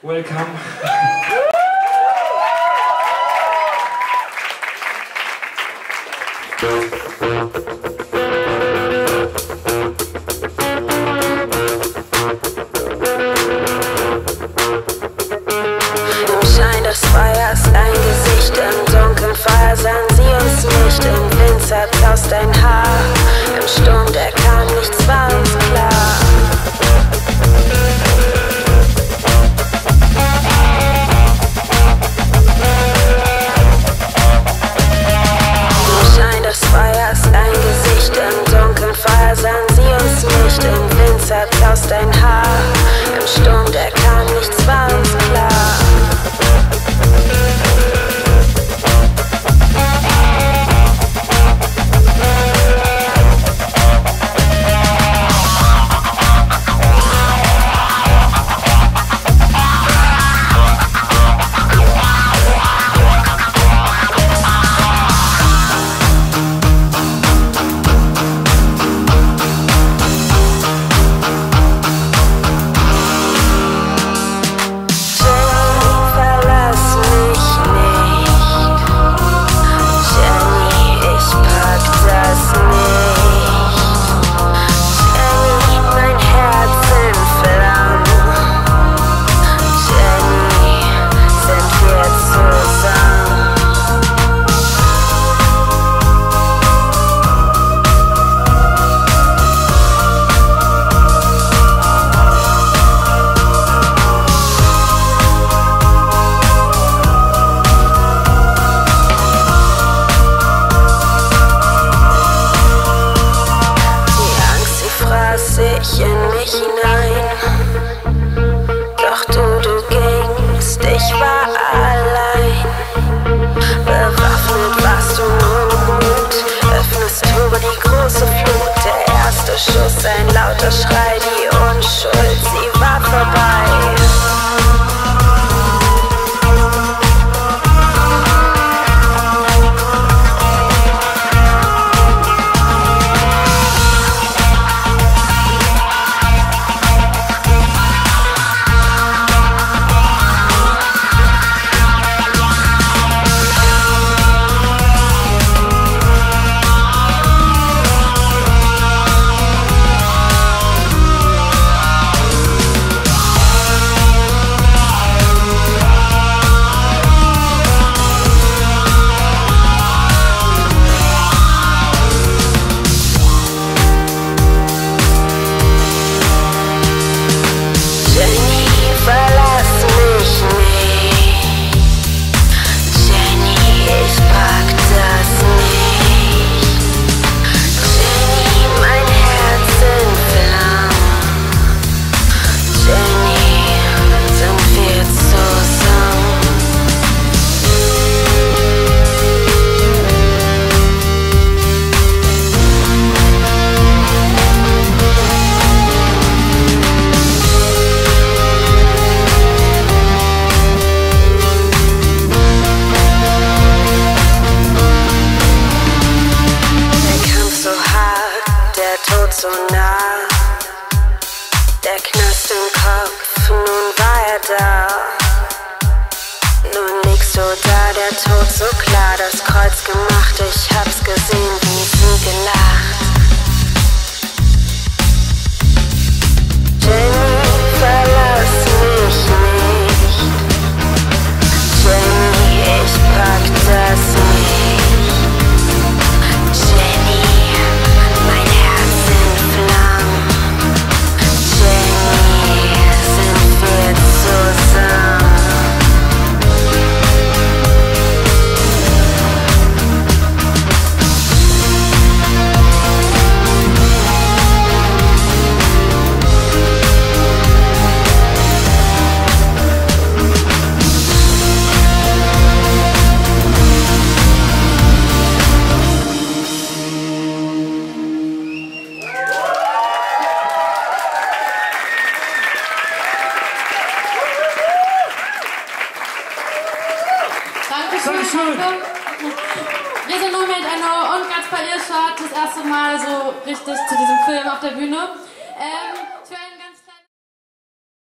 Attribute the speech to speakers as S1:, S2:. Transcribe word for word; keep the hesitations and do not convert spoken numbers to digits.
S1: Welcome.
S2: Im Schein des Feuers ein Gesicht, im Dunkeln Feuer sahen sie uns nicht. Im Wind zerzaust dein Haar, im Sturm der kam nichts, war uns klar. Im Schein des Feuers ein Gesicht, im Dunkeln Feuer sahen sie uns nicht. Im Wind zerzaust dein Haar, im Sturm der kam nichts, war uns klar. Ich in mich hinein, doch du, du gingst, ich war allein. Bewaffnet warst du nur Mut, öffnest Tore, die große Flut. Der erste Schuss, ein lauter Schrei, die Unschuld, sie war vorbei. So nah, der Knast im Kopf, nun war er da. Nun liegst du da, der Tod so klar, das Kreuz gemacht, ich hab's gesehen, wie sie gelacht. Jenny, verlass mich nicht. Jenny, ich pack das nicht. Jenny, mein Herz in Flammen. Jenny, sind wir zusammen.
S3: Dankeschön. Wir sind Moment Enno und Gaspar Irschad das erste Mal so richtig zu diesem Film auf der Bühne.